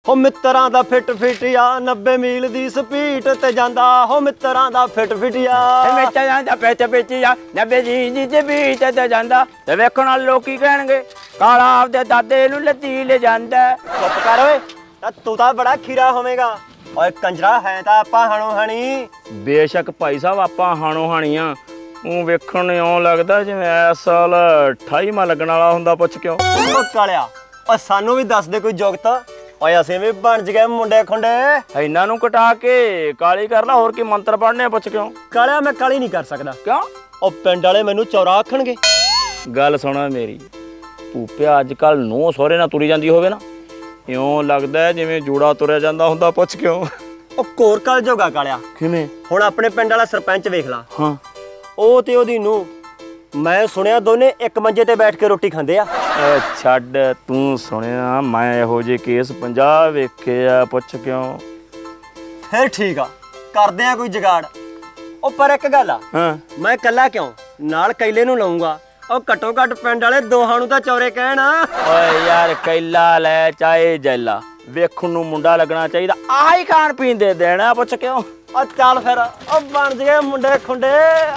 हो मित्रां दा फिट फिटिया 90 मील दी स्पीड ते जांदा हो मित्रां दा फिट फिटिया मित्रां दा फिट फिटिया 90 दी स्पीड ते जांदा ते वेखण वाले लोग की कहणगे काला आपदे दादे नूं लद्दी ले जांदा। चुप कर ओए तू तां बड़ा खीरा होवेगा ओए कंजरा है तां आपां हणो हणी। बेशक भाई साहब आपां हाणो हाणियां ਉਹ ਵੇਖਣ ਨੂੰ ਇਉਂ ਲੱਗਦਾ ਜਿਵੇਂ ਇਸ ਸਾਲ 28ਵਾਂ ਲੱਗਣ ਵਾਲਾ ਹੁੰਦਾ। ਪੁੱਛ ਕਿਉਂ ਉਹ ਕਾਲਿਆ ਓ ਸਾਨੂੰ ਵੀ ਦੱਸ ਦੇ ਕੋਈ ਜੁਗਤ ਓਏ ਅਸੀਂ ਵੀ ਬਣ ਜ ਗਏ ਮੁੰਡੇ ਖੁੰਡੇ। ਇਹਨਾਂ ਨੂੰ ਕਟਾ ਕੇ ਕਾਲੀ ਕਰ ਲਾ ਹੋਰ ਕੀ ਮੰਤਰ ਪੜਨੇ। ਪੁੱਛ ਕਿਉਂ ਕਾਲਿਆ ਮੈਂ ਕਾਲੀ ਨਹੀਂ ਕਰ ਸਕਦਾ। ਕਿਉਂ ਉਹ ਪਿੰਡ ਵਾਲੇ ਮੈਨੂੰ ਚੌਰਾ ਆਖਣਗੇ। ਗੱਲ ਸੁਣਾ ਮੇਰੀ ਭੂਪਿਆ ਅੱਜ ਕੱਲ ਨੂੰਹ ਸਹੁਰੇ ਨਾਲ ਤੁਰੀ ਜਾਂਦੀ ਹੋਵੇ ਨਾ ਇਉਂ ਲੱਗਦਾ ਜਿਵੇਂ ਜੂੜਾ ਤੁਰਿਆ ਜਾਂਦਾ ਹੁੰਦਾ। ਪੁੱਛ ਕਿਉਂ ਉਹ ਕੋਰ ਕਲ ਜੋਗਾ ਕਾਲਿਆ। ਕਿਵੇਂ ਹੁਣ ਆਪਣੇ ਪਿੰਡ ਵਾਲਾ ਸਰਪੰਚ ਵੇਖ ਲਾ। ਹਾਂ ਉਹ ਤੇ ਉਹਦੀ ਨੂੰ ਮੈਂ ਸੁਣਿਆ ਦੋਨੇ ਇੱਕ ਮੰਜੇ ਤੇ ਬੈਠ ਕੇ ਰੋਟੀ ਖਾਂਦੇ ਆ। ਛੱਡ ਤੂੰ ਸੁਣਿਆ ਮੈਂ ਇਹੋ ਜਿਹੇ ਕੇਸ 50 ਵੇਖੇ ਆ। ਪੁੱਛ ਕਿਉਂ ਫਿਰ ਠੀਕ ਆ ਕਰਦੇ ਆ ਕੋਈ ਜੁਗਾੜ। ਉਹ ਪਰ ਇੱਕ ਗੱਲ ਆ ਮੈਂ ਇਕੱਲਾ ਕਿਉਂ ਨਾਲ ਕੈਲੇ ਨੂੰ ਲਾਉਂਗਾ। ਉਹ ਘੱਟੋ ਘੱਟ ਪਿੰਡ ਵਾਲੇ ਦੋਹਾਂ ਨੂੰ ਤਾਂ ਚੌਰੇ ਕਹਿਣ। ਓਏ ਯਾਰ ਕੈਲਾ ਲੈ ਚਾਹੇ ਜੈਲਾ ਵੇਖਣ ਨੂੰ ਮੁੰਡਾ ਲੱਗਣਾ ਚਾਹੀਦਾ। ਆਹੀ ਖਾਣ ਪੀਣ ਦੇ ਦੇਣਾ। ਪੁੱਛ ਕਿਉਂ ਉਹ ਚੱਲ ਫਿਰ ਉਹ ਬਣ ਜਗੇ ਮੁੰਡੇ ਖੁੰਡੇ।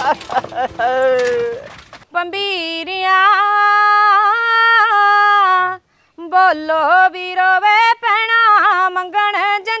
ਬੰਬੀਰੀਆਂ ਬੋਲੋ ਵੀਰੋ ਵੇ ਪੈਣਾ ਮੰਗਣ